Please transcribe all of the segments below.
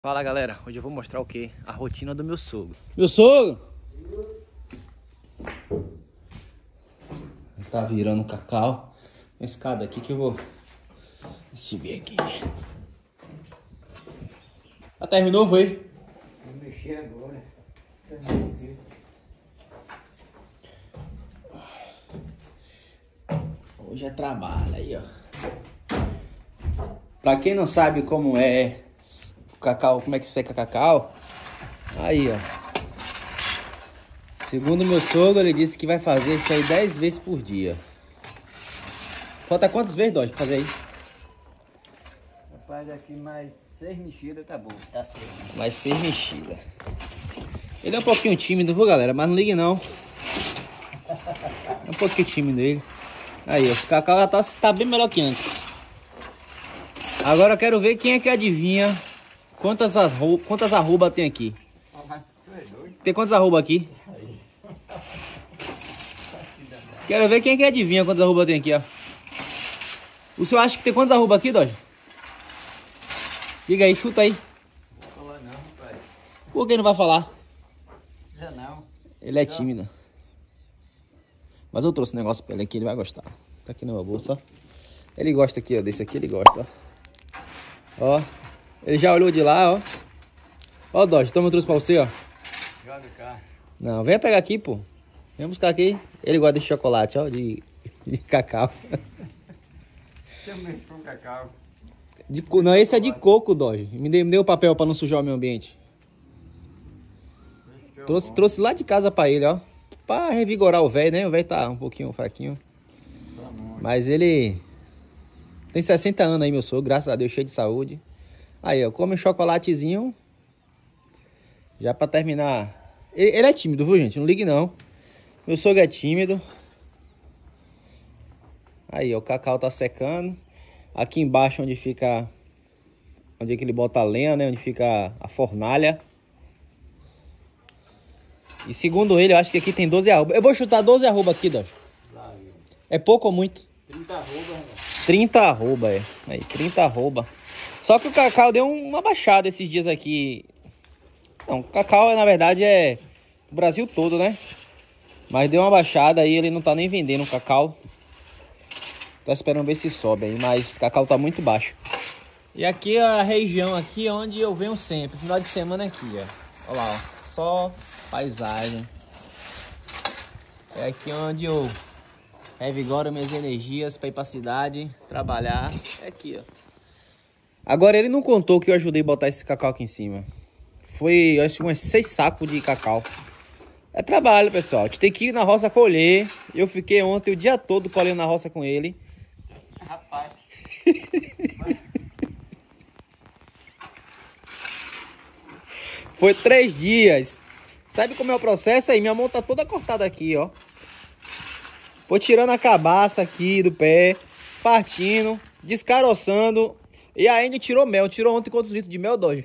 Fala galera, hoje eu vou mostrar o que? A rotina do meu sogro. Meu sogro! Tá virando cacau. Uma escada aqui que eu vou subir aqui. Já terminou, foi? Vou mexer agora. Hoje é trabalho aí, ó. Pra quem não sabe como é cacau, como é que seca cacau, aí, ó. Segundo meu sogro, ele disse que vai fazer isso aí 10 vezes por dia. Falta quantas vezes, Dodge, pra fazer aí? Rapaz, aqui mais 6 mexidas tá bom, tá certo. Vai ser mexida. Ele é um pouquinho tímido, viu, galera? Mas não ligue não. É um pouquinho tímido ele. Aí, esse cacau já tá bem melhor que antes. Agora eu quero ver quem é que adivinha quantas arrobas tem aqui. Tem quantas arrobas aqui? Quero ver quem é que adivinha quantas arrobas tem aqui, ó. O senhor acha que tem quantas arrobas aqui, Dodge? Diga aí, chuta aí. Não vou falar não, rapaz. Por que não vai falar? Já não. Ele é tímido. Mas eu trouxe um negócio pra ele aqui, ele vai gostar. Tá aqui na minha bolsa, ó. Ele gosta aqui, ó. Desse aqui ele gosta, ó. Ó. Ele já olhou de lá, ó. Ó, Dodge, então eu trouxe pra você, ó. Joga cá. Não, venha pegar aqui, pô. Vem buscar aqui. Ele gosta de chocolate, ó. De cacau. Você mexe com cacau. Não, esse é de coco, Dodge. Me dê o papel pra não sujar o meu ambiente. Trouxe lá de casa pra ele, ó. Pra revigorar o velho, né? O velho tá um pouquinho fraquinho. Mas ele tem 60 anos aí, meu sogro. Graças a Deus, cheio de saúde. Aí, ó. Come um chocolatezinho. Já pra terminar. Ele é tímido, viu, gente? Não ligue, não. Meu sogro é tímido. Aí, ó. O cacau tá secando. Aqui embaixo, onde fica... Onde é que ele bota a lenha, né? Onde fica a fornalha. E segundo ele, eu acho que aqui tem 12 arrobas. Eu vou chutar 12 arrobas aqui, Dodge. É pouco ou muito? 30 arrobas, né? 30 arroba, é. Aí, 30 arroba. Só que o cacau deu uma baixada esses dias aqui. Não, o cacau, na verdade, é o Brasil todo, né? Mas deu uma baixada aí, ele não tá nem vendendo o cacau. Tá esperando ver se sobe aí, mas o cacau tá muito baixo. E aqui é a região aqui onde eu venho sempre. Final de semana aqui, ó. Olha lá, ó. Só paisagem. É aqui onde eu revigoro minhas energias pra ir pra cidade, trabalhar. É aqui, ó. Agora ele não contou que eu ajudei a botar esse cacau aqui em cima. Foi, acho que uns 6 sacos de cacau. É trabalho, pessoal. A gente tem que ir na roça colher. Eu fiquei ontem o dia todo colhendo na roça com ele. Rapaz. Foi 3 dias. Sabe como é o processo aí? Minha mão tá toda cortada aqui, ó. Vou tirando a cabaça aqui do pé, partindo, descaroçando. E ainda tirou mel. Tirou ontem quantos litros de mel, Dodge?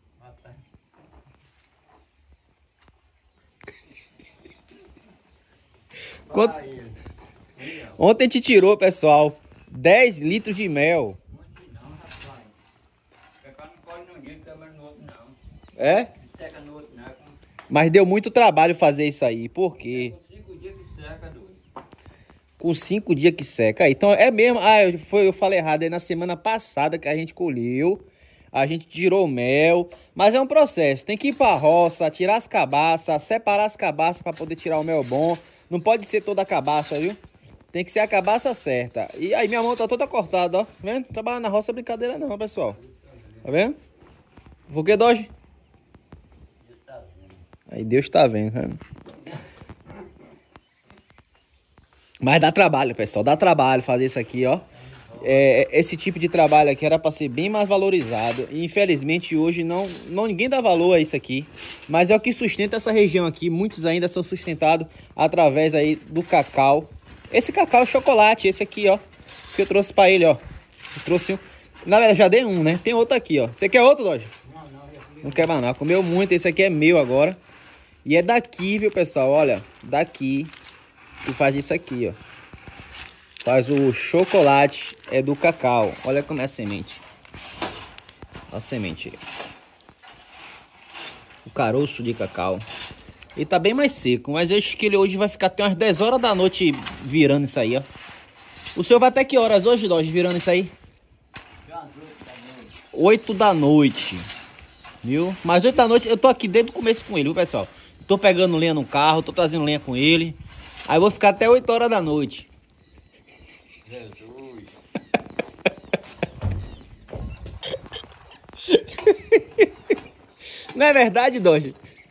Quanto... Ontem a gente tirou, pessoal, 10 litros de mel. Não, rapaz. Cacau não colhe num dia, também no outro não. É? Não seca no outro não. Mas deu muito trabalho fazer isso aí. Por quê? Com 5 dias que seca, doido. Com 5 dias que seca. Aí, então é mesmo. Ah, eu falei errado. É na semana passada que a gente colheu. A gente tirou o mel. Mas é um processo. Tem que ir pra roça, tirar as cabaças, separar as cabaças pra poder tirar o mel bom. Não pode ser toda a cabaça, viu? Tem que ser a cabaça certa. E aí minha mão tá toda cortada, ó. Tá vendo? Trabalhar na roça é brincadeira não, pessoal. Tá vendo? Por que, Dodge? Aí Deus tá vendo, né? Mas dá trabalho, pessoal. Dá trabalho fazer isso aqui, ó. Esse tipo de trabalho aqui era para ser bem mais valorizado. E infelizmente hoje ninguém dá valor a isso aqui. Mas é o que sustenta essa região aqui. Muitos ainda são sustentados através aí do cacau. Esse cacau é chocolate, esse aqui, ó. Que eu trouxe para ele, ó. Eu trouxe um. Na verdade, já dei um, né? Tem outro aqui, ó. Você quer outro, Dodge? Não quer mais não. Comeu muito. Esse aqui é meu agora. E é daqui, viu, pessoal? Olha, daqui que faz isso aqui, ó. Faz o chocolate, é do cacau. Olha como é a semente. Olha a semente aí. O caroço de cacau. Ele tá bem mais seco, mas eu acho que ele hoje vai ficar até umas 10 horas da noite virando isso aí, ó. O senhor vai até que horas hoje, Dodge, virando isso aí? 8 da noite. Viu? Mas 8 da noite eu tô aqui desde o começo com ele, viu, pessoal? Tô pegando lenha no carro, tô trazendo lenha com ele. Aí eu vou ficar até 8 horas da noite. Jesus. Não é verdade, Dodge?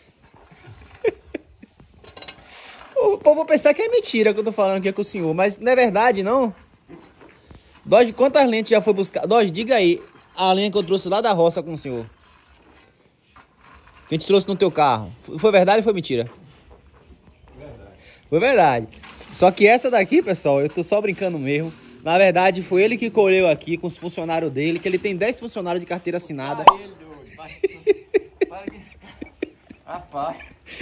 O povo vai pensar que é mentira que eu tô falando aqui com o senhor, mas não é verdade, não? Dodge, quantas lentes já foi buscar? Dodge, diga aí a lenha que eu trouxe lá da roça com o senhor. Que a gente trouxe no teu carro. Foi verdade ou foi mentira? Verdade. Foi verdade. Só que essa daqui, pessoal, eu tô só brincando mesmo. Na verdade, foi ele que colheu aqui com os funcionários dele, que ele tem 10 funcionários de carteira assinada. Ah, ele doido. Para que... Rapaz.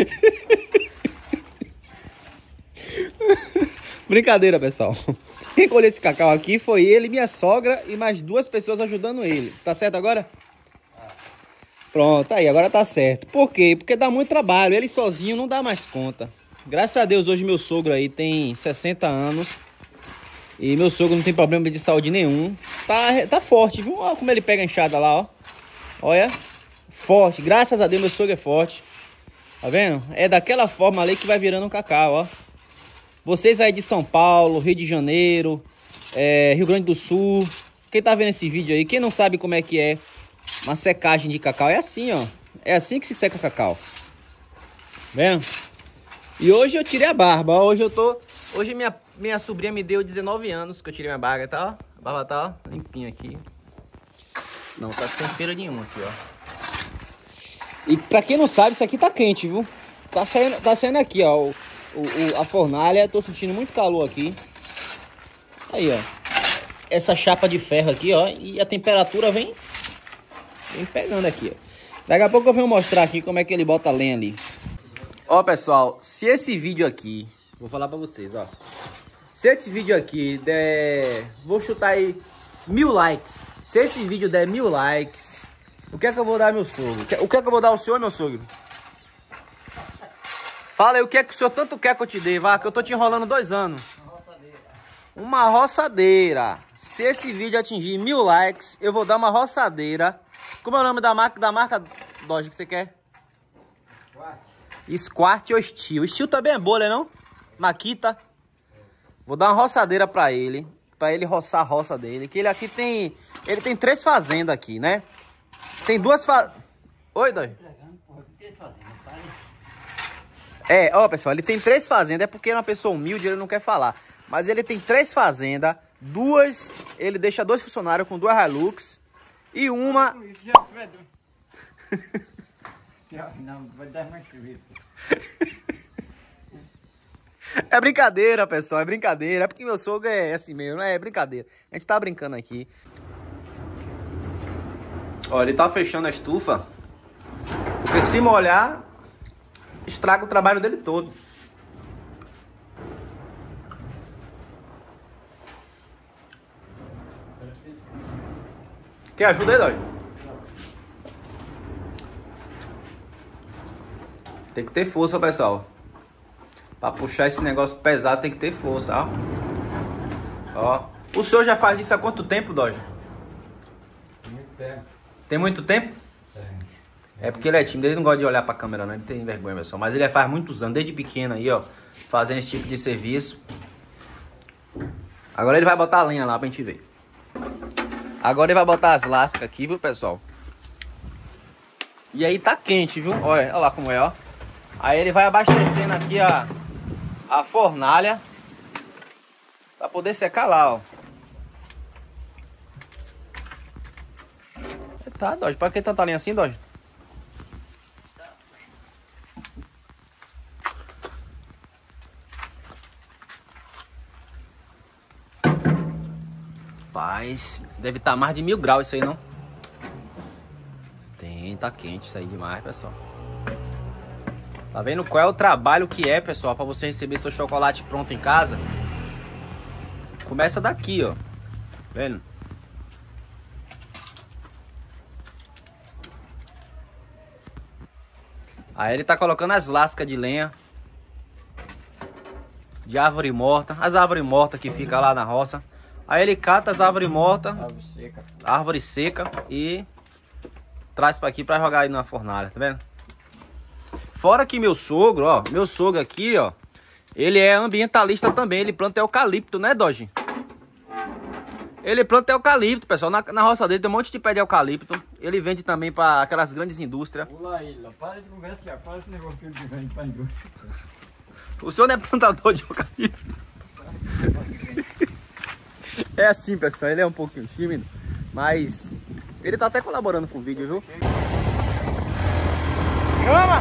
Brincadeira, pessoal. Quem colheu esse cacau aqui foi ele, minha sogra e mais 2 pessoas ajudando ele. Tá certo agora? Pronto, aí, agora tá certo. Por quê? Porque dá muito trabalho. Ele sozinho não dá mais conta. Graças a Deus, hoje meu sogro aí tem 60 anos. E meu sogro não tem problema de saúde nenhum. Tá forte, viu? Olha como ele pega a enxada lá, ó. Olha. Forte. Graças a Deus, meu sogro é forte. Tá vendo? É daquela forma ali que vai virando um cacau, ó. Vocês aí de São Paulo, Rio de Janeiro, Rio Grande do Sul. Quem tá vendo esse vídeo aí, quem não sabe como é que é uma secagem de cacau, é assim, ó. É assim que se seca cacau. Vendo? E hoje eu tirei a barba, ó. Hoje minha sobrinha me deu 19 anos que eu tirei minha barba, tá? Ó. A barba tá, ó, limpinha aqui. Não tá sem feira nenhuma aqui, ó. E pra quem não sabe, isso aqui tá quente, viu? Tá saindo aqui, ó, a fornalha. Tô sentindo muito calor aqui. Aí, ó. Essa chapa de ferro aqui, ó. E a temperatura vem pegando aqui, ó. Daqui a pouco eu venho mostrar aqui como é que ele bota a lenha ali. Ó, pessoal, se esse vídeo aqui... Vou falar pra vocês, ó. Se esse vídeo aqui der... Vou chutar aí 1000 likes. Se esse vídeo der 1000 likes... O que é que eu vou dar ao meu sogro? O que é que eu vou dar ao senhor, meu sogro? Fala aí, o que é que o senhor tanto quer que eu te dê, vá? Que eu tô te enrolando 2 anos. Uma roçadeira. Se esse vídeo atingir 1000 likes, eu vou dar uma roçadeira. Como é o nome da marca, Dodge, que você quer? Squart ou Steel. Steel também é boa, né, não? Makita. Vou dar uma roçadeira pra ele roçar a roça dele. Que ele aqui tem... Ele tem 3 fazendas aqui, né? Tem 2 fazendas... Oi, Dodge. Ó, pessoal, ele tem 3 fazendas. É porque é uma pessoa humilde, ele não quer falar. Mas ele tem 3 fazendas. 2... Ele deixa 2 funcionários com 2 Hilux. E uma... Não, vai dar mais chover. É brincadeira, pessoal, é brincadeira. É porque meu sogro é assim mesmo, é brincadeira. A gente tá brincando aqui. Ó, ele tá fechando a estufa. Porque se molhar, estraga o trabalho dele todo. Quer ajuda aí, Dói? Tem que ter força, pessoal. Pra puxar esse negócio pesado tem que ter força, ó. Ó. O senhor já faz isso há quanto tempo, Dói? Muito tempo. Tem muito tempo? Tem. É porque ele é tímido, ele não gosta de olhar pra câmera, não. Ele tem vergonha, pessoal. Mas ele faz muitos anos, desde pequeno aí, ó. Fazendo esse tipo de serviço. Agora ele vai botar a lenha lá pra gente ver. Agora ele vai botar as lascas aqui, viu, pessoal? E aí tá quente, viu? Olha lá como é, ó. Aí ele vai abastecendo aqui a fornalha pra poder secar lá, ó. Tá, Dodge. Pra que tanta linha assim, Dodge? Rapaz, deve estar mais de 1000 graus isso aí, não? Tem, tá quente isso aí demais, pessoal. Tá vendo qual é o trabalho que é, pessoal, pra você receber seu chocolate pronto em casa? Começa daqui, ó. Vendo? Aí ele tá colocando as lascas de lenha de árvore morta, as árvores mortas que fica lá na roça. Aí ele cata as árvores mortas, árvore seca, e traz pra aqui pra jogar aí na fornalha, tá vendo? Fora que meu sogro, ó, meu sogro aqui, ó, ele é ambientalista também, ele planta eucalipto, né, Doge? Ele planta eucalipto, pessoal, na roça dele tem um monte de pé de eucalipto. Ele vende também para aquelas grandes indústrias. Pula aí, para de conversar, para esse negócio que vende pra indústria. O senhor não é plantador de eucalipto? É assim, pessoal, ele é um pouquinho tímido, mas ele tá até colaborando com o vídeo, viu? Chama!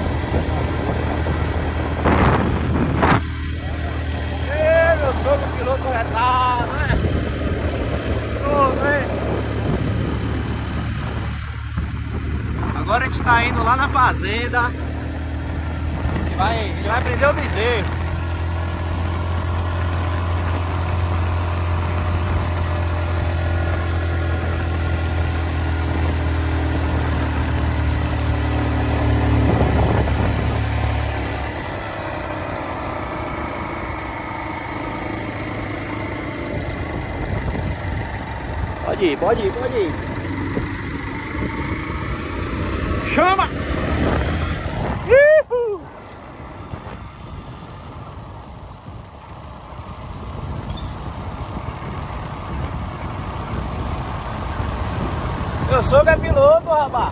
Ê, meu sogro piloto retado, né? Agora a gente tá indo lá na fazenda. Ele vai prender o bezerro. Pode ir, pode ir, pode ir. Chama! Uhul! Meu sogro é piloto, rapaz.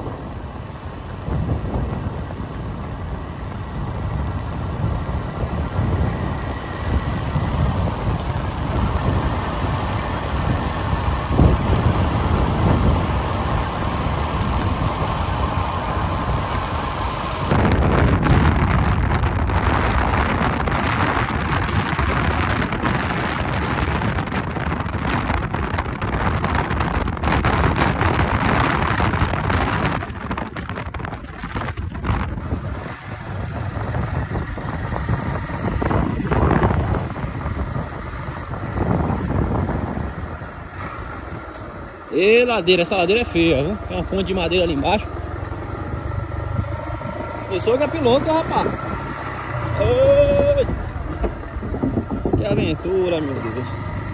E ladeira, essa ladeira é feia, viu? Tem uma ponte de madeira ali embaixo. Eu sou que é piloto, rapaz. Oi! Que aventura, meu Deus.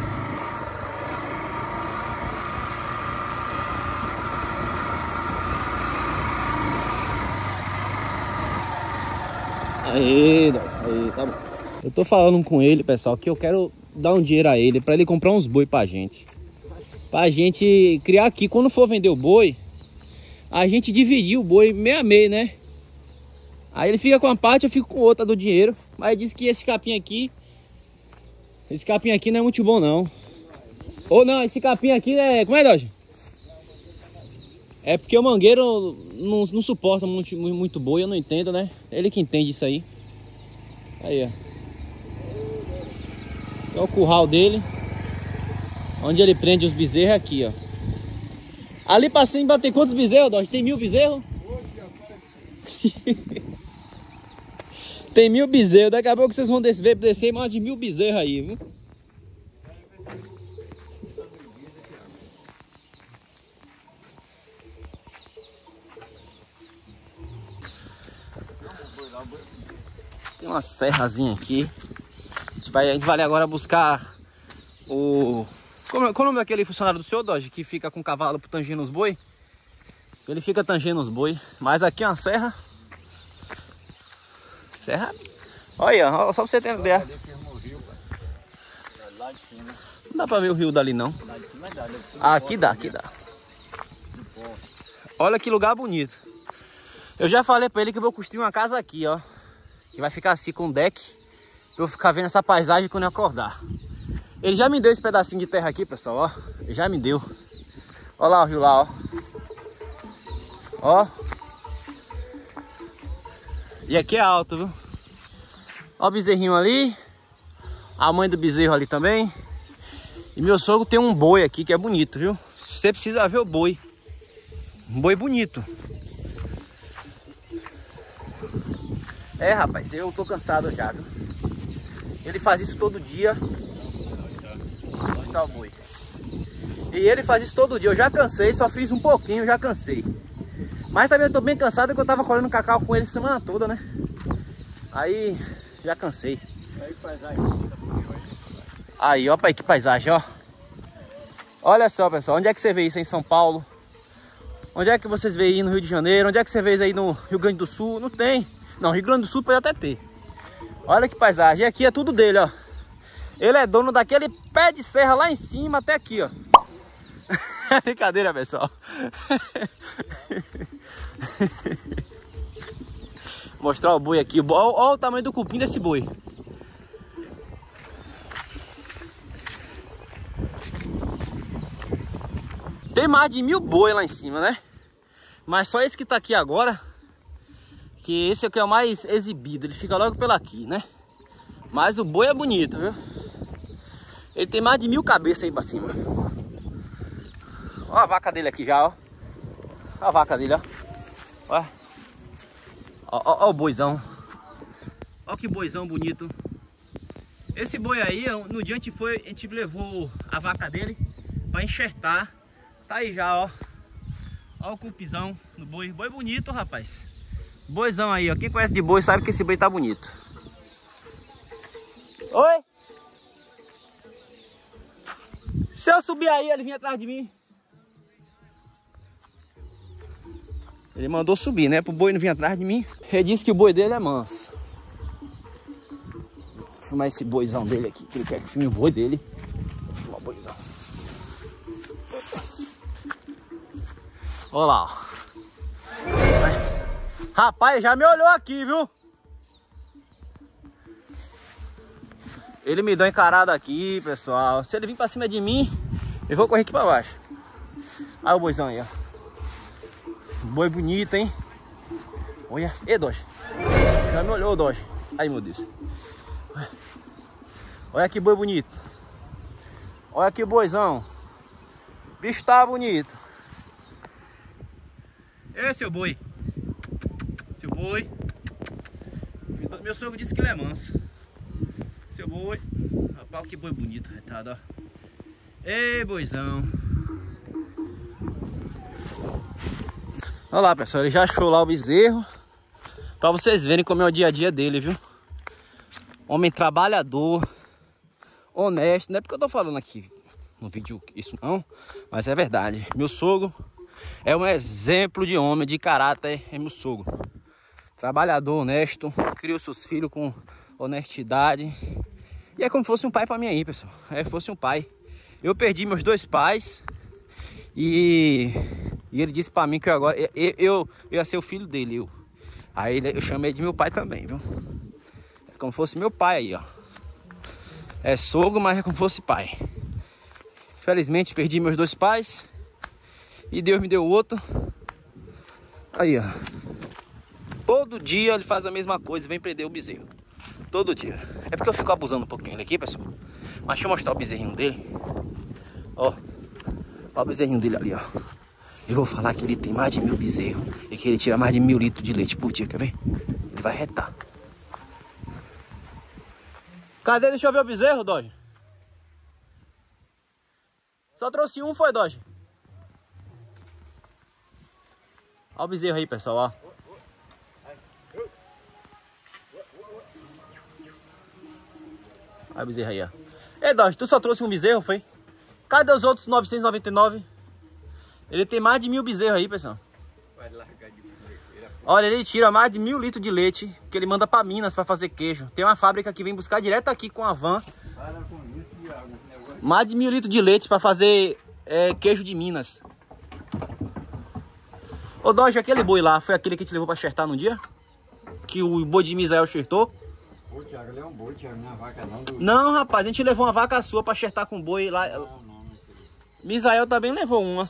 Aí, tá bom. Eu tô falando com ele, pessoal, que eu quero dar um dinheiro a ele pra ele comprar uns boi pra gente. Pra gente criar aqui, quando for vender o boi, a gente dividir o boi meio a meio, né? Aí ele fica com uma parte, eu fico com outra do dinheiro. Mas diz que esse capim aqui não é muito bom, não. Ou não, esse capim aqui é... Como é, Doge? É porque o mangueiro não suporta muito boi, eu não entendo, né? Ele que entende isso aí. Aí, ó. É o curral dele. Onde ele prende os bezerros aqui, ó. Ali pra cima tem quantos bezerros, Doge? Tem 1000 bezerros? Tem 1000 bezerros. Daqui a pouco vocês vão descer mais de 1000 bezerros aí, viu? Tem uma serrazinha aqui. A gente vai agora buscar o... Qual é o nome daquele funcionário do senhor, Doge, que fica com o cavalo tangendo os boi? Ele fica tangendo os boi. Mas aqui é uma serra. Serra. Olha, só pra você ter ideia. Não dá pra ver o rio dali, não. Aqui dá, aqui dá. Olha que lugar bonito. Eu já falei pra ele que eu vou construir uma casa aqui, ó. Que vai ficar assim com um deck. Pra eu ficar vendo essa paisagem quando eu acordar. Ele já me deu esse pedacinho de terra aqui, pessoal, ó. Ele já me deu. Olha lá o rio lá, ó. Ó. E aqui é alto, viu? Ó o bezerrinho ali. A mãe do bezerro ali também. E meu sogro tem um boi aqui que é bonito, viu? Você precisa ver o boi. Um boi bonito. É, rapaz, eu tô cansado já, viu? Ele faz isso todo dia. Onde tá o boi? E ele faz isso todo dia. Eu já cansei, só fiz um pouquinho, já cansei. Mas também eu tô bem cansado porque eu tava colhendo cacau com ele semana toda, né? Aí já cansei. Aí, ó, pai, que paisagem, ó. Olha só, pessoal, onde é que você vê isso aí em São Paulo? Onde é que vocês veem aí no Rio de Janeiro? Onde é que você vê isso aí no Rio Grande do Sul? Não tem. Não, Rio Grande do Sul pode até ter. Olha que paisagem. E aqui é tudo dele, ó. Ele é dono daquele pé de serra lá em cima até aqui, ó. Brincadeira, pessoal. Vou mostrar o boi aqui. Olha o tamanho do cupim desse boi. Tem mais de 1000 boi lá em cima, né? Mas só esse que tá aqui agora, que esse aqui é o mais exibido. Ele fica logo pela aqui, né? Mas o boi é bonito, viu? Ele tem mais de 1000 cabeças aí pra cima. Olha a vaca dele aqui já, ó. Olha a vaca dele, ó. Olha o boizão. Olha que boizão bonito. Esse boi aí, no dia a gente levou a vaca dele pra enxertar. Tá aí já, ó. Olha o cupizão no boi. Boi bonito, rapaz. Boizão aí, ó. Quem conhece de boi sabe que esse boi tá bonito. Oi? Se eu subir aí, ele vinha atrás de mim. Ele mandou subir, né? Pro boi não vir atrás de mim. Ele disse que o boi dele é manso. Vou filmar esse boizão dele aqui. Que ele quer que filme o boi dele. Vou filmar o boizão. Olha lá, ó. Rapaz, já me olhou aqui, viu? Ele me deu encarada aqui, pessoal. Se ele vir pra cima de mim, eu vou correr aqui pra baixo. Olha o boizão aí, ó. Boi bonito, hein? Olha. E Doge. Já me olhou, Doge. Ai, meu Deus. Olha que boi bonito. Olha que boizão. O bicho tá bonito. Esse é o boi. Seu boi. Meu sogro disse que ele é manso. Seu boi. Rapaz, que boi bonito, retado, ó. Ei, boizão. Olha lá, pessoal. Ele já achou lá o bezerro. Pra vocês verem como é o dia a dia dele, viu? Homem trabalhador. Honesto. Não é porque eu tô falando aqui no vídeo isso não. Mas é verdade. Meu sogro é um exemplo de homem, de caráter. É meu sogro. Trabalhador, honesto. Criou seus filhos com honestidade. E é como se fosse um pai pra mim aí, pessoal. É como se fosse um pai. Eu perdi meus 2 pais. E ele disse pra mim que agora eu ia ser o filho dele. Aí eu chamei de meu pai também, viu? É como se fosse meu pai aí, ó. É sogro, mas é como se fosse pai. Infelizmente perdi meus 2 pais. E Deus me deu outro. Aí, ó. Todo dia ele faz a mesma coisa, vem prender o bezerro. Todo dia. É porque eu fico abusando um pouquinho dele aqui, pessoal. Mas deixa eu mostrar o bezerrinho dele. Ó. Olha o bezerrinho dele ali, ó. Eu vou falar que ele tem mais de 1000 bezerros. E que ele tira mais de 1000 litros de leite por dia, quer ver? Ele vai retar. Cadê? Deixa eu ver o bezerro, Doge. Só trouxe um, foi, Doge? Olha o bezerro aí, pessoal, ó. Olha o bezerro aí, ó. Ei, Doge, tu só trouxe um bezerro, foi? Cadê os outros 999? Ele tem mais de 1000 bezerros aí, pessoal. Olha, ele tira mais de 1000 litros de leite que ele manda para Minas para fazer queijo. Tem uma fábrica que vem buscar direto aqui com a van. Mais de 1000 litros de leite para fazer queijo de Minas. Ô, Doge, aquele boi lá, foi aquele que te levou para xertar num dia? Que o boi de Misael xertou? Ô, Thiago, ele é um boi, Thiago, não é vaca não. Não, rapaz, a gente levou uma vaca sua para xertar com boi lá. Não, Misael também levou uma.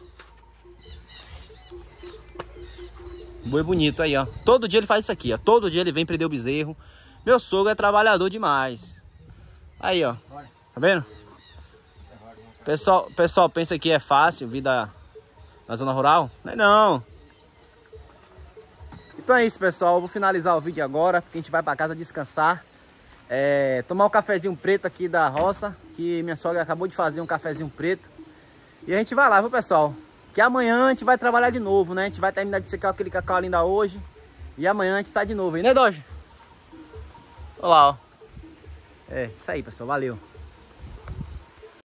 Boi bonito aí, ó. Todo dia ele faz isso aqui, ó. Todo dia ele vem prender o bezerro. Meu sogro é trabalhador demais. Aí, ó. Tá vendo? Pessoal pensa que é fácil vida na zona rural. Não é não. Então é isso, pessoal. Eu vou finalizar o vídeo agora, porque a gente vai pra casa descansar. Tomar um cafezinho preto aqui da roça, que minha sogra acabou de fazer um cafezinho preto. E a gente vai lá, viu, pessoal? Que amanhã a gente vai trabalhar de novo, né? A gente vai terminar de secar aquele cacau ainda hoje. E amanhã a gente tá de novo aí, né, Doge? Olha lá, ó. É, isso aí, pessoal. Valeu.